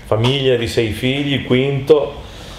famiglia di 6 figli, quinto,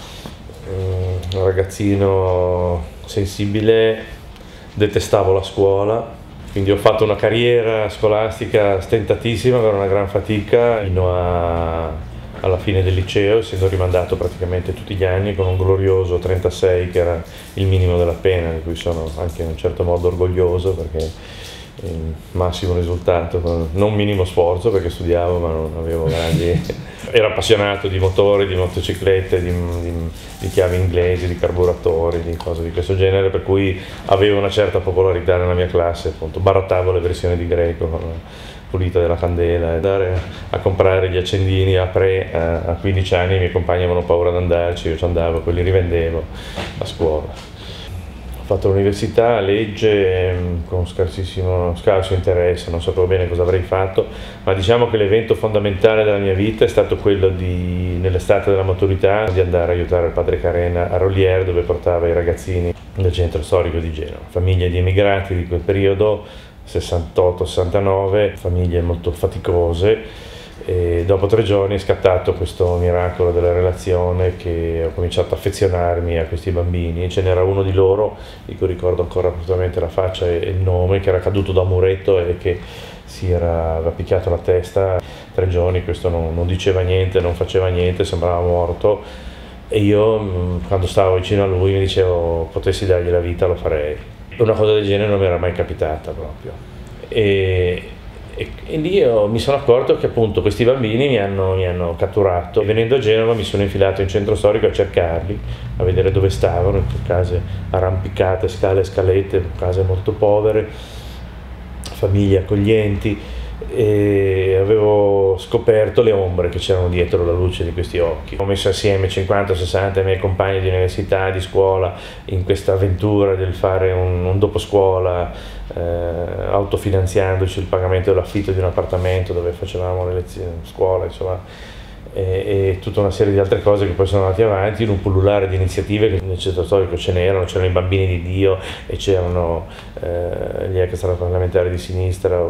un ragazzino sensibile, detestavo la scuola, quindi ho fatto una carriera scolastica stentatissima per una gran fatica fino alla fine del liceo, essendo rimandato praticamente tutti gli anni con un glorioso 36 che era il minimo della pena, di cui sono anche in un certo modo orgoglioso, perché il massimo risultato con non minimo sforzo, perché studiavo ma non avevo grandi ero appassionato di motori, di motociclette, di chiavi inglesi, di carburatori, di cose di questo genere, per cui avevo una certa popolarità nella mia classe, appunto barattavo le versioni di Greco con la pulita della candela, e andare a comprare gli accendini a 15 anni i miei compagni avevano paura di andarci, io ci andavo, poi li rivendevo a scuola. Ho fatto l'università, legge, con scarso interesse, non sapevo bene cosa avrei fatto, ma diciamo che l'evento fondamentale della mia vita è stato quello nell'estate della maturità, di andare a aiutare il padre Carena a Rollière, dove portava i ragazzini del centro storico di Genova, famiglie di emigrati di quel periodo, 68-69, famiglie molto faticose. E dopo 3 giorni è scattato questo miracolo della relazione, che ho cominciato a affezionarmi a questi bambini. Ce n'era uno di loro, di cui ricordo ancora assolutamente la faccia e il nome, che era caduto da un muretto e che aveva picchiato la testa. 3 giorni questo non diceva niente, non faceva niente, sembrava morto, e io quando stavo vicino a lui mi dicevo: potessi dargli la vita lo farei. Una cosa del genere non mi era mai capitata proprio. E lì io mi sono accorto che appunto questi bambini mi hanno catturato. Venendo a Genova mi sono infilato in centro storico a cercarli, a vedere dove stavano, in case arrampicate, scale e scalette, case molto povere, famiglie accoglienti, e avevo scoperto le ombre che c'erano dietro la luce di questi occhi. Ho messo assieme 50-60 miei compagni di università, di scuola, in questa avventura del fare un doposcuola, autofinanziandoci il pagamento dell'affitto di un appartamento dove facevamo le lezioni, scuola, insomma, e tutta una serie di altre cose che poi sono andate avanti in un pullulare di iniziative che nel centro storico c'erano i bambini di Dio, e c'erano gli extraparlamentari di sinistra,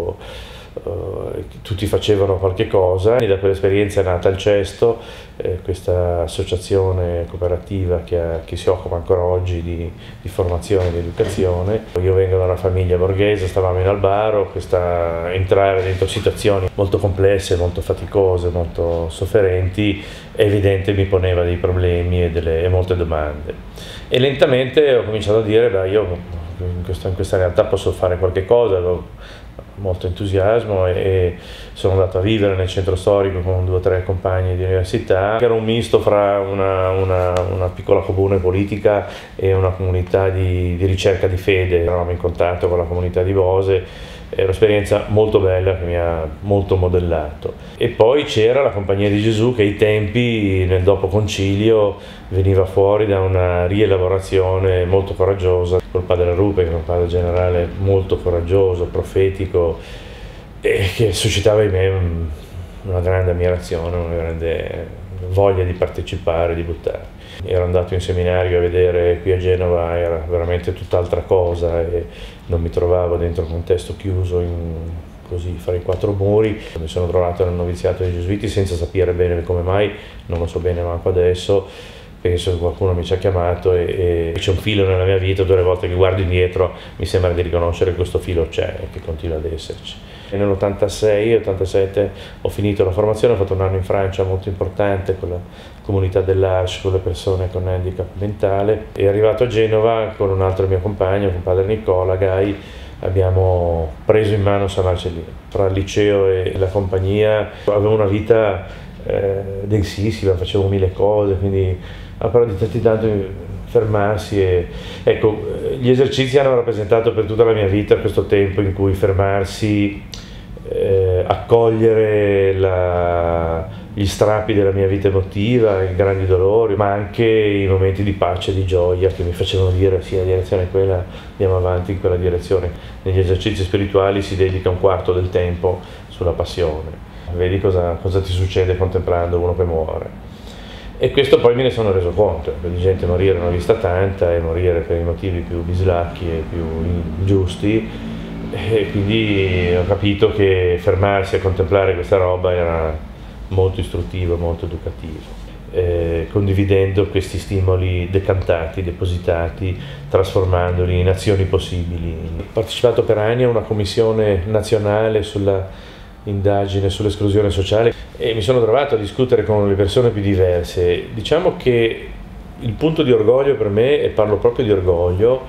tutti facevano qualche cosa. E da quell'esperienza è nata il Cesto, questa associazione cooperativa che si occupa ancora oggi di formazione e di educazione. Io vengo da una famiglia borghese, stavamo in Albaro, entrare dentro situazioni molto complesse, molto faticose, molto sofferenti, è evidente mi poneva dei problemi e molte domande. E lentamente ho cominciato a dire: beh, io in questa realtà posso fare qualche cosa. Avevo molto entusiasmo e sono andato a vivere nel centro storico con 2 o 3 compagni di università. Era un misto fra una piccola comune politica e una comunità di ricerca di fede. Eravamo in contatto con la comunità di Bose. È un'esperienza molto bella che mi ha molto modellato. E poi c'era la Compagnia di Gesù, che ai tempi, nel dopo concilio, veniva fuori da una rielaborazione molto coraggiosa col padre Rupe, che era un padre generale molto coraggioso, profetico, e che suscitava in me una grande ammirazione, una grande voglia di partecipare, di buttare. Ero andato in seminario a vedere qui a Genova, era veramente tutt'altra cosa e non mi trovavo dentro un contesto chiuso così fra i 4 muri. Mi sono trovato nel noviziato dei Gesuiti senza sapere bene come mai, non lo so bene manco adesso. Penso che qualcuno mi ci ha chiamato e c'è un filo nella mia vita. 2 volte che guardo indietro mi sembra di riconoscere che questo filo c'è e che continua ad esserci. E nell'86-87 ho finito la formazione, ho fatto un anno in Francia molto importante con la comunità dell'Arche, con le persone con handicap mentale, e arrivato a Genova con un altro mio compagno, con padre Nicola Gai, abbiamo preso in mano San Marcellino. Tra il liceo e la compagnia avevo una vita densissima, facevo 1000 cose, quindi però di tanto fermarsi ecco, gli esercizi hanno rappresentato per tutta la mia vita questo tempo in cui fermarsi, accogliere gli strappi della mia vita emotiva, i grandi dolori, ma anche i momenti di pace e di gioia che mi facevano dire: sì, la direzione è quella, andiamo avanti in quella direzione. Negli esercizi spirituali si dedica un quarto del tempo sulla passione. Vedi cosa ti succede contemplando uno che muore. E questo poi me ne sono reso conto, di gente morire ne ho vista tanta, e morire per i motivi più bislacchi e più ingiusti, e quindi ho capito che fermarsi a contemplare questa roba era molto istruttivo, molto educativo. Condividendo questi stimoli decantati, depositati, trasformandoli in azioni possibili. Ho partecipato per anni a una commissione nazionale sulla indagine sull'esclusione sociale e mi sono trovato a discutere con le persone più diverse. Diciamo che il punto di orgoglio per me, e parlo proprio di orgoglio,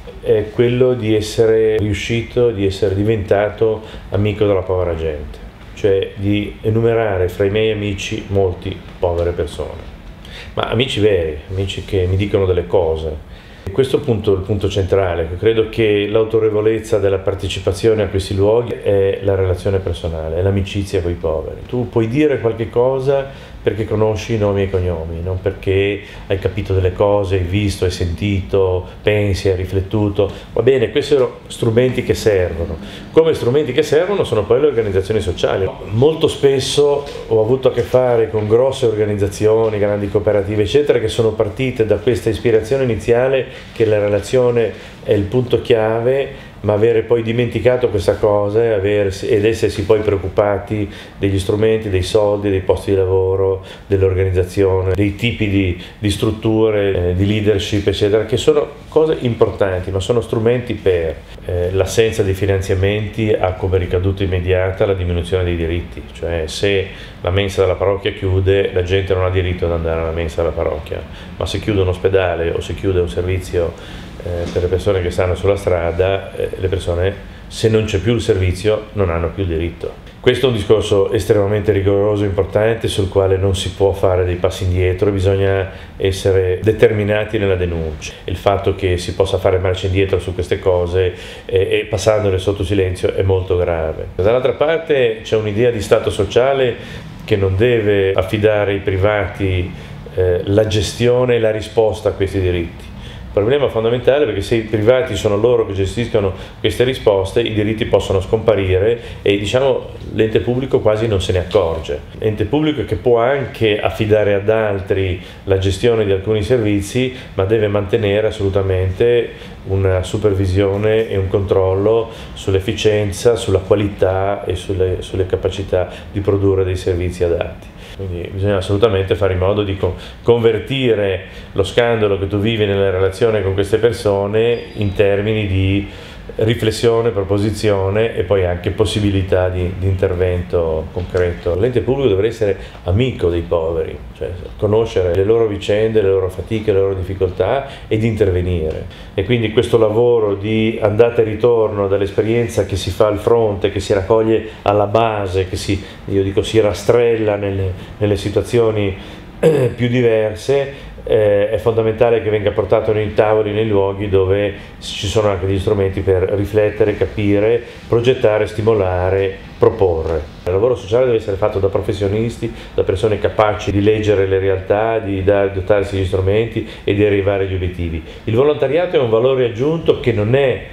è quello di essere riuscito, di essere diventato amico della povera gente, cioè di enumerare fra i miei amici molti povere persone, ma amici veri, amici che mi dicono delle cose. Questo punto è il punto centrale. Credo che l'autorevolezza della partecipazione a questi luoghi è la relazione personale, è l'amicizia con i poveri. Tu puoi dire qualche cosa perché conosci i nomi e i cognomi, non perché hai capito delle cose, hai visto, hai sentito, pensi, hai riflettuto. Va bene, questi sono strumenti che servono. Come strumenti che servono sono poi le organizzazioni sociali. Molto spesso ho avuto a che fare con grosse organizzazioni, grandi cooperative, eccetera, che sono partite da questa ispirazione iniziale che la relazione è il punto chiave, ma avere poi dimenticato questa cosa ed essersi poi preoccupati degli strumenti, dei soldi, dei posti di lavoro, dell'organizzazione, dei tipi di strutture, di leadership, eccetera, che sono cose importanti, ma sono strumenti per l'assenza di finanziamenti ha come ricaduta immediata la diminuzione dei diritti, cioè se la mensa della parrocchia chiude, la gente non ha diritto ad andare alla mensa della parrocchia, ma se chiude un ospedale o se chiude un servizio per le persone che stanno sulla strada, le persone, se non c'è più il servizio, non hanno più il diritto. Questo è un discorso estremamente rigoroso, importante, sul quale non si può fare dei passi indietro, bisogna essere determinati nella denuncia. Il fatto che si possa fare marcia indietro su queste cose e passandole sotto silenzio è molto grave. Dall'altra parte c'è un'idea di Stato sociale che non deve affidare ai privati la gestione e la risposta a questi diritti. Il problema fondamentale è perché se i privati sono loro che gestiscono queste risposte, i diritti possono scomparire e l'ente pubblico quasi non se ne accorge. L'ente pubblico che può anche affidare ad altri la gestione di alcuni servizi, ma deve mantenere assolutamente una supervisione e un controllo sull'efficienza, sulla qualità e sulle capacità di produrre dei servizi adatti. Quindi bisogna assolutamente fare in modo di convertire lo scandalo che tu vivi nella relazione con queste persone in termini di riflessione, proposizione e poi anche possibilità di intervento concreto. L'ente pubblico dovrebbe essere amico dei poveri, cioè conoscere le loro vicende, le loro fatiche, le loro difficoltà ed intervenire. E quindi questo lavoro di andata e ritorno dall'esperienza che si fa al fronte, che si raccoglie alla base, che si rastrella nelle situazioni più diverse, è fondamentale che venga portato nei tavoli, nei luoghi dove ci sono anche degli strumenti per riflettere, capire, progettare, stimolare, proporre. Il lavoro sociale deve essere fatto da professionisti, da persone capaci di leggere le realtà, di dotarsi di strumenti e di arrivare agli obiettivi. Il volontariato è un valore aggiunto che non è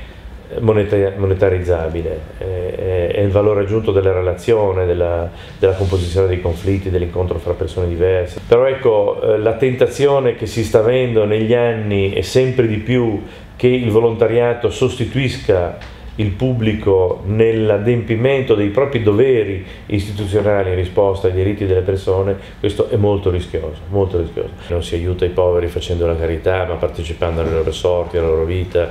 monetarizzabile, è il valore aggiunto della relazione, della composizione dei conflitti, dell'incontro fra persone diverse. Però ecco, la tentazione che si sta avendo negli anni è sempre di più che il volontariato sostituisca il pubblico nell'adempimento dei propri doveri istituzionali in risposta ai diritti delle persone. Questo è molto rischioso, molto rischioso. Non si aiuta i poveri facendo la carità, ma partecipando alle loro sorti, alla loro vita,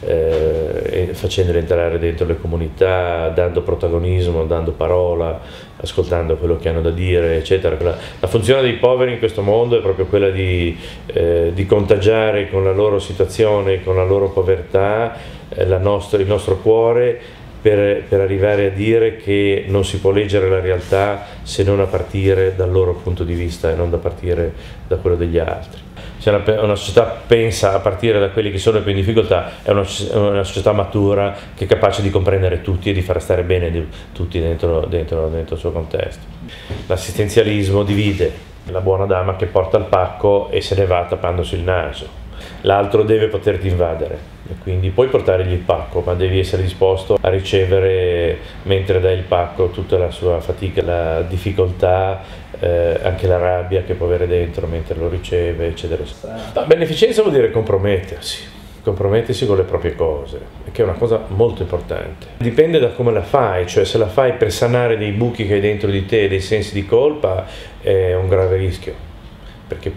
e facendoli entrare dentro le comunità, dando protagonismo, dando parola, ascoltando quello che hanno da dire, eccetera. La funzione dei poveri in questo mondo è proprio quella di contagiare con la loro situazione, con la loro povertà, il nostro cuore per arrivare a dire che non si può leggere la realtà se non a partire dal loro punto di vista e non da partire da quello degli altri. Se una società pensa a partire da quelli che sono più in difficoltà, è una società matura che è capace di comprendere tutti e di far stare bene tutti dentro il suo contesto. L'assistenzialismo divide: la buona dama che porta il pacco e se ne va tappandosi il naso. L'altro deve poterti invadere e quindi puoi portargli il pacco, ma devi essere disposto a ricevere, mentre dai il pacco, tutta la sua fatica, la difficoltà, anche la rabbia che può avere dentro mentre lo riceve, eccetera. La beneficenza vuol dire compromettersi. compromettersi con le proprie cose, che è una cosa molto importante. Dipende da come la fai, cioè se la fai per sanare dei buchi che hai dentro di te, dei sensi di colpa, è un grave rischio, perché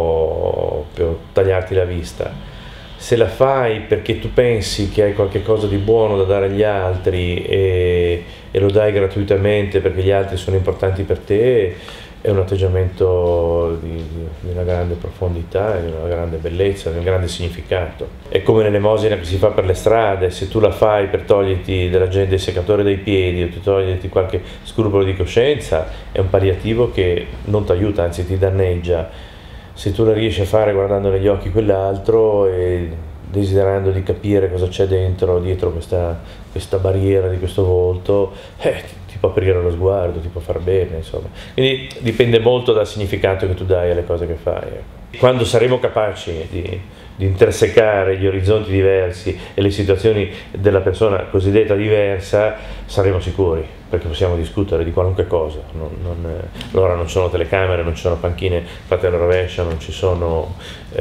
può tagliarti la vista. Se la fai perché tu pensi che hai qualche cosa di buono da dare agli altri e lo dai gratuitamente perché gli altri sono importanti per te, è un atteggiamento di una grande profondità, di una grande bellezza, di un grande significato. È come l'elemosina che si fa per le strade: se tu la fai per toglierti della gente il seccatore dei piedi o per toglierti qualche scrupolo di coscienza, è un palliativo che non ti aiuta, anzi ti danneggia. Se tu la riesci a fare guardando negli occhi quell'altro e desiderando di capire cosa c'è dietro questa barriera di questo volto, ti può aprire lo sguardo, ti può far bene, insomma. Quindi dipende molto dal significato che tu dai alle cose che fai. Quando saremo capaci di intersecare gli orizzonti diversi e le situazioni della persona cosiddetta diversa, saremo sicuri, perché possiamo discutere di qualunque cosa. Allora non ci sono telecamere, non ci sono panchine fatte alla rovescia, non ci sono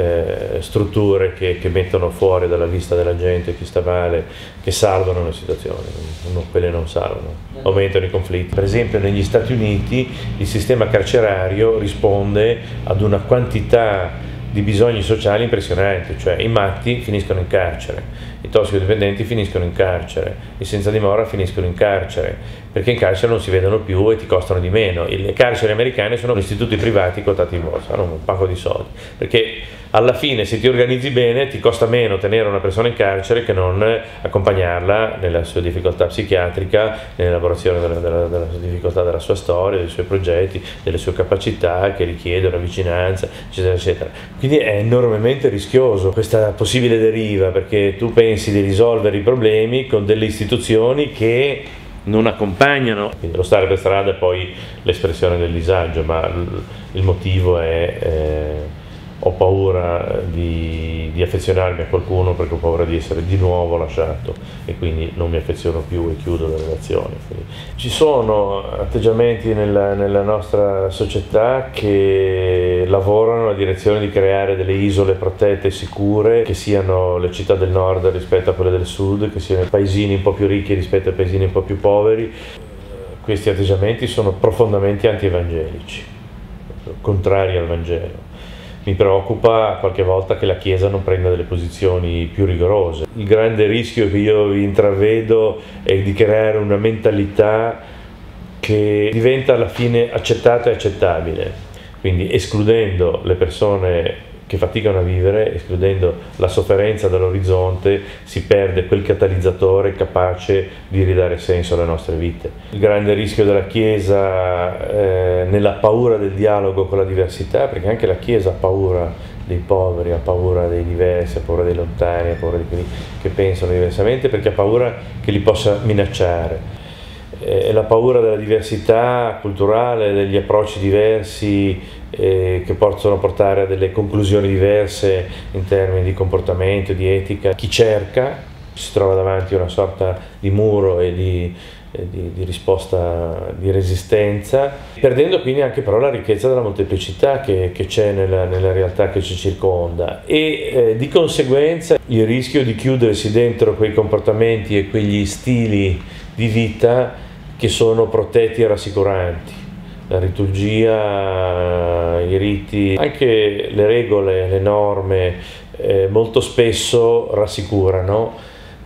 strutture che mettono fuori dalla vista della gente chi sta male, che salvano le situazioni. Quelle non salvano, aumentano i conflitti. Per esempio negli Stati Uniti il sistema carcerario risponde ad una quantità di bisogni sociali impressionanti, cioè i matti finiscono in carcere, i tossicodipendenti finiscono in carcere, i senza dimora finiscono in carcere, perché in carcere non si vedono più e ti costano di meno. Le carceri americane sono istituti privati quotati in borsa, hanno un pacco di soldi, perché alla fine se ti organizzi bene ti costa meno tenere una persona in carcere che non accompagnarla nella sua difficoltà psichiatrica, nell'elaborazione della difficoltà della sua storia, dei suoi progetti, delle sue capacità che richiedono vicinanza, eccetera, eccetera. Quindi è enormemente rischioso questa possibile deriva, perché tu pensi di risolvere i problemi con delle istituzioni che non accompagnano. Quindi lo stare per strada è poi l'espressione del disagio, ma il motivo è ho paura di affezionarmi a qualcuno perché ho paura di essere di nuovo lasciato e quindi non mi affeziono più e chiudo le relazioni. Quindi ci sono atteggiamenti nella nostra società che lavorano nella direzione di creare delle isole protette e sicure, che siano le città del nord rispetto a quelle del sud, che siano i paesini un po' più ricchi rispetto ai paesini un po' più poveri. Questi atteggiamenti sono profondamente anti-evangelici, contrari al Vangelo. Mi preoccupa qualche volta che la Chiesa non prenda delle posizioni più rigorose. Il grande rischio che io intravedo è di creare una mentalità che diventa alla fine accettata e accettabile, quindi escludendo le persone che faticano a vivere, escludendo la sofferenza dall'orizzonte, si perde quel catalizzatore capace di ridare senso alle nostre vite. Il grande rischio della Chiesa nella paura del dialogo con la diversità, perché anche la Chiesa ha paura dei poveri, ha paura dei diversi, ha paura dei lontani, ha paura di quelli che pensano diversamente, perché ha paura che li possa minacciare. La paura della diversità culturale, degli approcci diversi che possono portare a delle conclusioni diverse in termini di comportamento, di etica. Chi cerca si trova davanti a una sorta di muro e di risposta, di resistenza, perdendo quindi anche però la ricchezza della molteplicità che c'è nella realtà che ci circonda e di conseguenza il rischio di chiudersi dentro quei comportamenti e quegli stili di vita che sono protetti e rassicuranti. La liturgia, i riti, anche le regole, le norme molto spesso rassicurano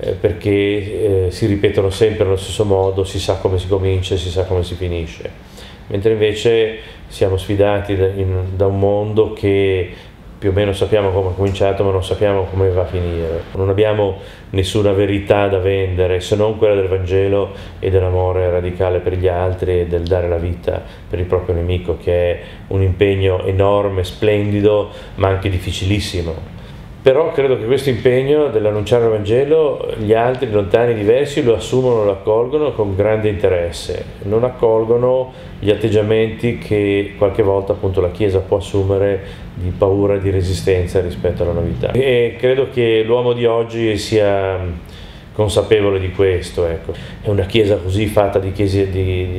perché si ripetono sempre nello stesso modo, si sa come si comincia e si sa come si finisce, mentre invece siamo sfidati da un mondo che più o meno sappiamo come è cominciato ma non sappiamo come va a finire. Non abbiamo nessuna verità da vendere se non quella del Vangelo e dell'amore radicale per gli altri e del dare la vita per il proprio nemico, che è un impegno enorme, splendido ma anche difficilissimo. Però credo che questo impegno dell'annunciare il Vangelo gli altri, lontani, diversi, lo assumono, lo accolgono con grande interesse, non accolgono gli atteggiamenti che qualche volta appunto la Chiesa può assumere di paura e di resistenza rispetto alla novità. E credo che l'uomo di oggi sia consapevole di questo, ecco. È una Chiesa così fatta di chiese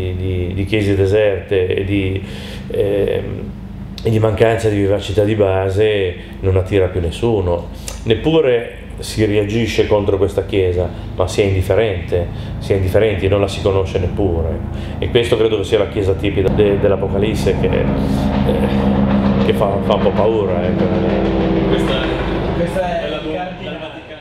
deserte e di mancanza di vivacità di base non attira più nessuno, neppure si reagisce contro questa Chiesa, ma si è indifferenti, non la si conosce neppure. E questo credo che sia la Chiesa tipica dell'Apocalisse che fa un po' paura. Questa è la Vaticana.